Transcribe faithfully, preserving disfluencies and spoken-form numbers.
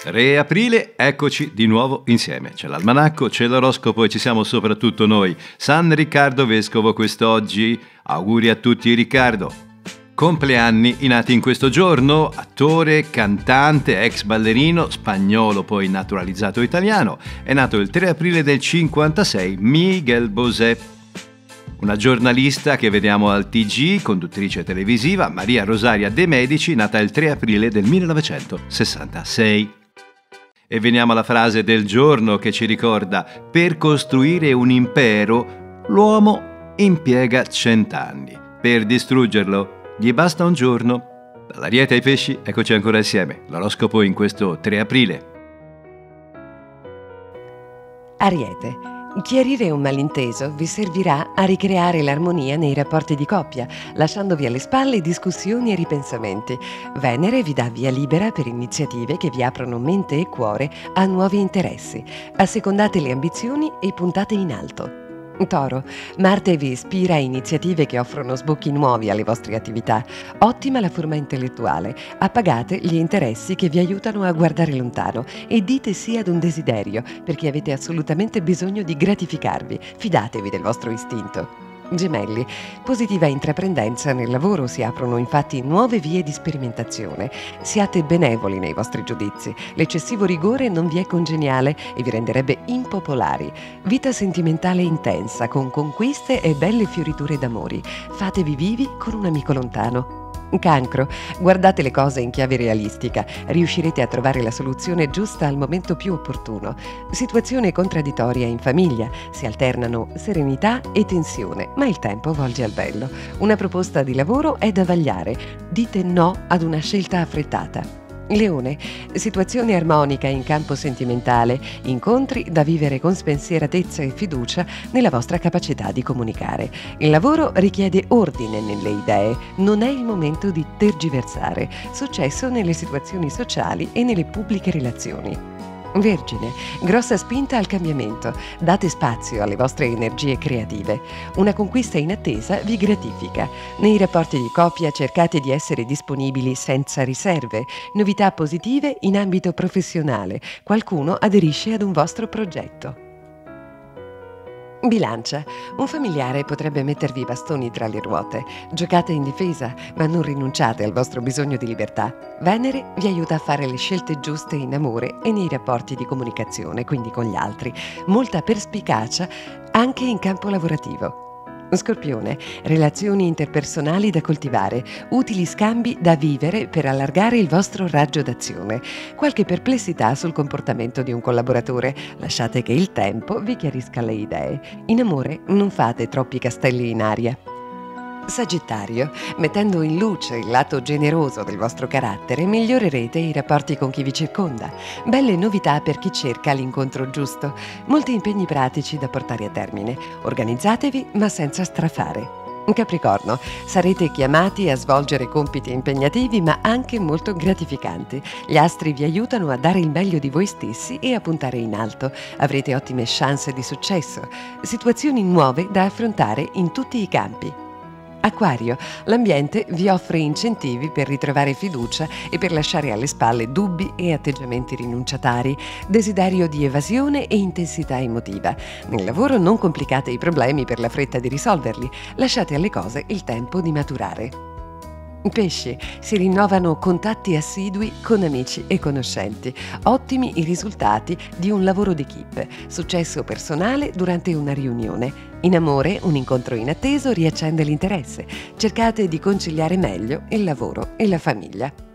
tre aprile, eccoci di nuovo insieme. C'è l'almanacco, c'è l'oroscopo e ci siamo soprattutto noi. San Riccardo Vescovo quest'oggi. Auguri a tutti Riccardo. Compleanni i nati in questo giorno: attore, cantante, ex ballerino, spagnolo poi naturalizzato italiano. È nato il tre aprile del cinquantasei Miguel Bosé. Una giornalista che vediamo al T G, conduttrice televisiva, Maria Rosaria De Medici, nata il tre aprile del millenovecentosessantasei. E veniamo alla frase del giorno che ci ricorda: per costruire un impero l'uomo impiega cent'anni, per distruggerlo gli basta un giorno. Dall'Ariete ai Pesci, eccoci ancora insieme. L'oroscopo in questo tre aprile. Ariete. Chiarire un malinteso vi servirà a ricreare l'armonia nei rapporti di coppia, lasciandovi alle spalle discussioni e ripensamenti. Venere vi dà via libera per iniziative che vi aprono mente e cuore a nuovi interessi. Assecondate le ambizioni e puntate in alto. Toro. Marte vi ispira a iniziative che offrono sbocchi nuovi alle vostre attività. Ottima la forma intellettuale. Appagate gli interessi che vi aiutano a guardare lontano e dite sì ad un desiderio, perché avete assolutamente bisogno di gratificarvi. Fidatevi del vostro istinto. Gemelli. Positiva intraprendenza nel lavoro, si aprono infatti nuove vie di sperimentazione. Siate benevoli nei vostri giudizi. L'eccessivo rigore non vi è congeniale e vi renderebbe impopolari. Vita sentimentale intensa, con conquiste e belle fioriture d'amori. Fatevi vivi con un amico lontano. Cancro. Guardate le cose in chiave realistica. Riuscirete a trovare la soluzione giusta al momento più opportuno. Situazione contraddittoria in famiglia. Si alternano serenità e tensione, ma il tempo volge al bello. Una proposta di lavoro è da vagliare. Dite no ad una scelta affrettata. Leone. Situazione armonica in campo sentimentale, incontri da vivere con spensieratezza e fiducia nella vostra capacità di comunicare. Il lavoro richiede ordine nelle idee, non è il momento di tergiversare. Successo nelle situazioni sociali e nelle pubbliche relazioni. Vergine. Grossa spinta al cambiamento. Date spazio alle vostre energie creative. Una conquista in attesa vi gratifica. Nei rapporti di coppia cercate di essere disponibili senza riserve. Novità positive in ambito professionale. Qualcuno aderisce ad un vostro progetto. Bilancia. Un familiare potrebbe mettervi i bastoni tra le ruote. Giocate in difesa, ma non rinunciate al vostro bisogno di libertà. Venere vi aiuta a fare le scelte giuste in amore e nei rapporti di comunicazione, quindi con gli altri. Molta perspicacia anche in campo lavorativo. Scorpione. Relazioni interpersonali da coltivare, utili scambi da vivere per allargare il vostro raggio d'azione. Qualche perplessità sul comportamento di un collaboratore. Lasciate che il tempo vi chiarisca le idee. In amore non fate troppi castelli in aria. Sagittario. Mettendo in luce il lato generoso del vostro carattere, migliorerete i rapporti con chi vi circonda. Belle novità per chi cerca l'incontro giusto. Molti impegni pratici da portare a termine. Organizzatevi, ma senza strafare. Capricorno. Sarete chiamati a svolgere compiti impegnativi, ma anche molto gratificanti. Gli astri vi aiutano a dare il meglio di voi stessi e a puntare in alto. Avrete ottime chance di successo. Situazioni nuove da affrontare in tutti i campi. Acquario. L'ambiente vi offre incentivi per ritrovare fiducia e per lasciare alle spalle dubbi e atteggiamenti rinunciatari, desiderio di evasione e intensità emotiva. Nel lavoro non complicate i problemi per la fretta di risolverli, lasciate alle cose il tempo di maturare. Pesci. Si rinnovano contatti assidui con amici e conoscenti. Ottimi i risultati di un lavoro d'equipe. Successo personale durante una riunione. In amore, un incontro inatteso riaccende l'interesse. Cercate di conciliare meglio il lavoro e la famiglia.